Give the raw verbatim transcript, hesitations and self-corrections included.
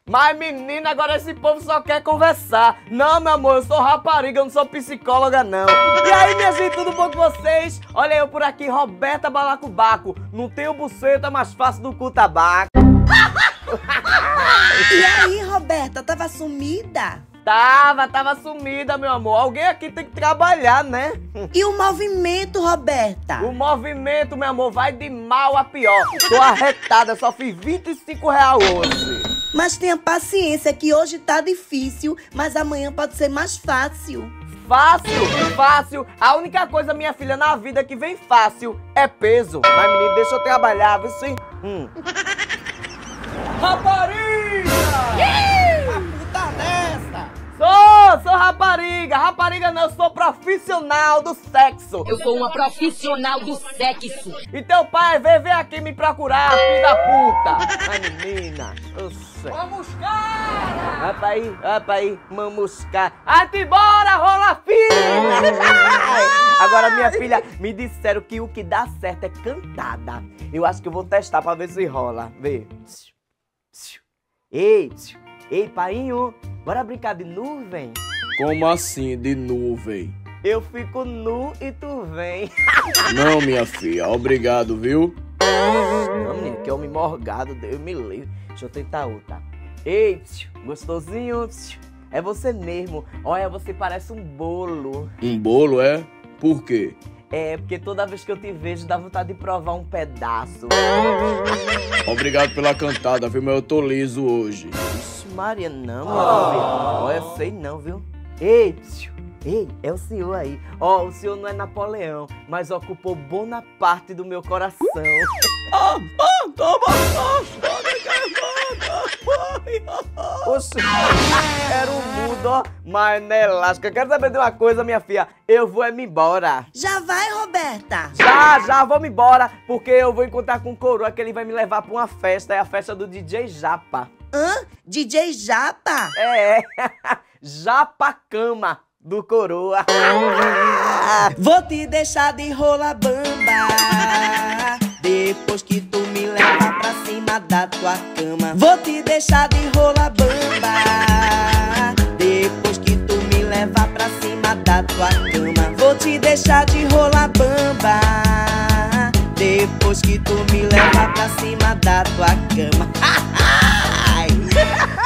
Mas, menina, agora esse povo só quer conversar. Não, meu amor, eu sou rapariga, eu não sou psicóloga, não. E aí, minha gente, tudo bom com vocês? Olha eu por aqui, Roberta Balacobaco. Não tenho buceta, mais fácil do cu tabaco. E aí, Roberta, tava sumida? Tava, tava sumida, meu amor. Alguém aqui tem que trabalhar, né? E o movimento, Roberta? O movimento, meu amor, vai de mal a pior. Tô arretada, só fiz vinte e cinco reais hoje. Mas tenha paciência que hoje tá difícil, mas amanhã pode ser mais fácil. Fácil, fácil. A única coisa, minha filha, na vida que vem fácil é peso. Mas, menino, deixa eu trabalhar, viu sim? Hum. Rapariga! A puta dessa! Sou, sou rapariga. Rapariga não, eu sou profissional do sexo. Eu sou uma profissional do sexo. E teu pai veio, veio aqui me procurar, filho da puta. Ai, menina. Mamuscara! Vai pra aí, vai pra aí, mamuscar. Vai-te embora, rola fina! Agora, minha filha, me disseram que o que dá certo é cantada. Eu acho que eu vou testar pra ver se rola. Vê. Ei, ei, painho, bora brincar de nuvem? Como assim, de nuvem? Eu fico nu e tu vem. Não, minha filha, obrigado, viu? Não, menino, que homem morgado, Deus me livre. Deixa eu tentar outra. Ei, gostosinho, é você mesmo. Olha, você parece um bolo. Um bolo, é? Por quê? É, porque toda vez que eu te vejo dá vontade de provar um pedaço. Obrigado pela cantada, viu? Mas eu tô liso hoje. Ixi, Maria, não, meu filho. Olha, eu sei não, viu? Ei, tio, ei, é o senhor aí. Ó, oh, o senhor não é Napoleão, mas ocupou boa parte do meu coração. Ah, ah, toma, Oxe, era um mudo, ó, mas não é elástica. Quero saber de uma coisa, minha filha. Eu vou é me embora. Já vai, Roberta? Já, já, vou me embora, porque eu vou encontrar com o coroa que ele vai me levar pra uma festa. É a festa do D J Japa. Hã? D J Japa? É, Japa Cama do coroa. Vou te deixar de rola bamba depois que tu me leva pra cima da tua cama. Vou te deixar de rola bamba depois que tu me leva pra cima da tua cama. Vou te deixar de rola bamba depois que tu me leva pra cima da tua cama.